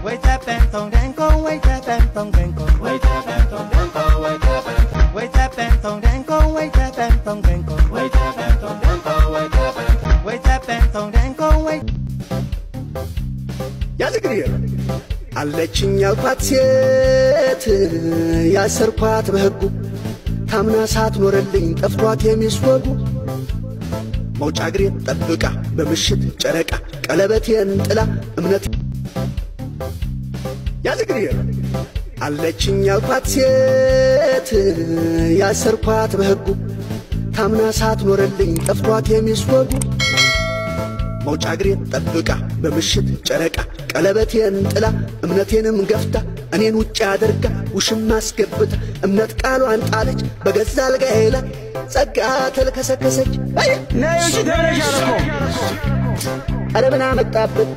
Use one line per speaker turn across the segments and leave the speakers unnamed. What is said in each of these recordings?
Wait up and don't go, wait up and don't go, wait up and don't go, wait up and wait up and don't go, wait up and don't go, wait up and don't go, wait up and wait up and don't go, wait.
يا ذكري علشኝ ያልኳት ሴት ያሰርኳት በህጉ ታምና ሳትኖርልኝ ጠፍቷት የሚስወጉ መውጫ እግሬን ጠብቃ በምሽት ጨረቃ ቀለበቴን ጥላ እምነት ያ ذكري علشኝ ያልኳት ሴት ያሰርኳት በህጉ ታምና ሳትኖርልኝ ጠፍቷት የሚስወጉ መውጫ እግሬን ጠብቃ በምሽት ጨረቃ ቀለበቴን ጥላ እምነቴንም ገፍታ እኔን ውጭ አድርጋ ውሽማ አስገብታ እምነት ቃሏን ጣለች በገዛ አልጋዬ ላይ ጸጋ ተልከሰከሰች
ነይ እሺ ተነሻለኮ
አረ ምን አመጣብን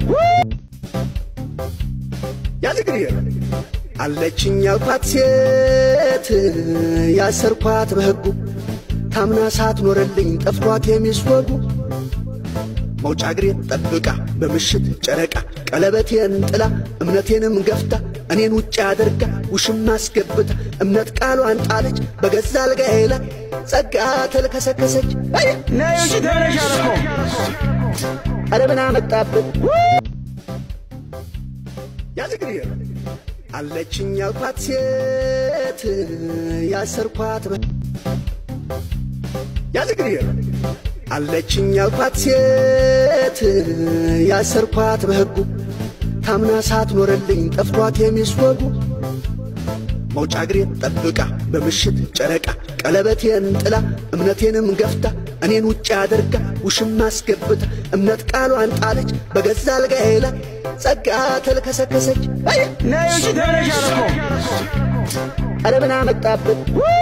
ያ ذكري علشኝ ያልኳት ሴት ያሰርኳት በህጉ ታምና ሳትኖርልኝ ጠፍቷት የሚስወጉ መውጫ እግሬን ጠብቃ በምሽት ጨረቃ ቀለበቴን ጥላ እምነቴንም ገፍታ እኔን ውጭ አድርጋ ውሽማ አስገብታ እምነት ቃሏን ጣለች በገዛ አልጋዬ ላይ ጸጋ ተልከሰከሰች
ነይ እሺ ተነሻለኮ
አረ ምን አመጣብን ያ ذكري علشኝ ያልኳት ሴት ያሰርኳት ያ ذكري علشኝ ያልኳት ሴት ያሰርኳት በህጉ ታምና ሳትኖርልኝ ጠፍቷት የሚስወጉ መውጫ እግሬን ጠብቃ በምሽት ጨረቃ ቀለበቴን ጥላ እምነቴንም ገፍታ እኔን ውጭ አድርጋ ውሽማ አስገብታ እምነት ቃሏን ጣለች በገዛ አልጋዬ ላይ ጸጋ ተልከሰከሰች
ነይ እሺ ተነሻለኮ
አረ ምን አመጣብን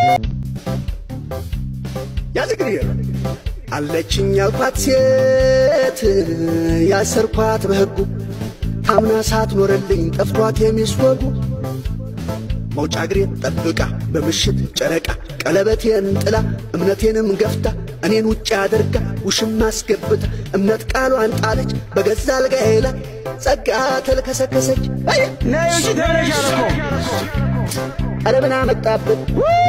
ያ ذكري علشኝ ያልኳት ሴት ያሰርኳት በህጉ ታምና ሳትኖርልኝ ጠፍቷት የሚስወጉ መውጫ እግሬን ጠብቃ በምሽት ጨረቃ ቀለበቴን ጥላ እምነቴንም ገፍታ እኔን ውጭ አድርጋ ውሽማ አስገብታ እምነት ቃሏን ጣለች በገዛ አልጋዬ ላይ ጸጋ ተልከሰከሰች
ነይ እሺ ተነሻለኮ
አረ ምን አመጣብን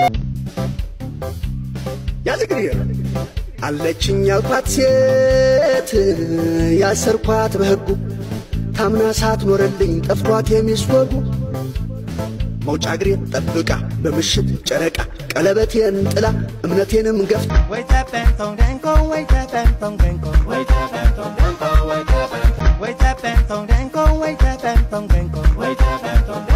ያ ذكري علشኝ ያልኳት ሴት ያሰርኳት በህጉ ታምና ሳትኖርልኝ ጠፍቷት የሚስወጉ መውጫ እግሬን ጠብቃ በምሽት ጨረቃ ቀለበቴን ጥላ እምነቴንም ገፍታ
Wait up and don't go, wait up and don't go, wait up and don't go, wait up and wait up and don't go, wait up and don't go, wait up and don't